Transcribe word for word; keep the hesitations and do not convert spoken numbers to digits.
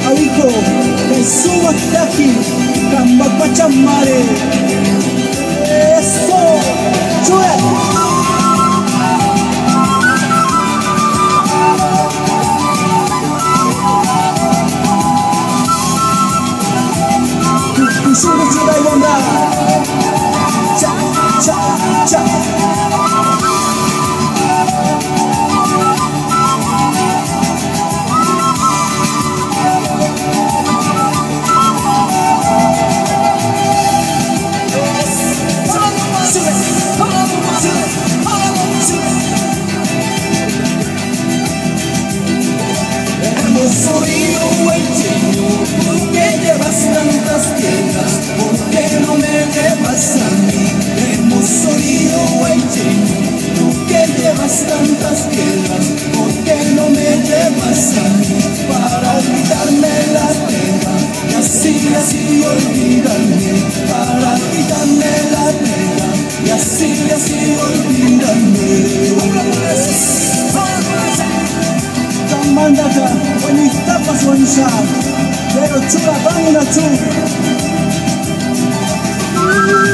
Awiko, kay sumak daki, kang magpachamare. Eso, chuet. Sudah sudah yanda, cha cha cha. Soy un buen chico, ¿por qué llevas tantas piedras? ¿Por qué no me llevas a mí? Hemos oído buen chico, ¿por qué llevas tantas piedras? ¿Por qué no me llevas a mí? Para olvidarme la pena, y así, así olvidarme. Para olvidarme la pena, y así, así olvidarme. Mandaka, when you stop us one shot, pero chula bang na chu.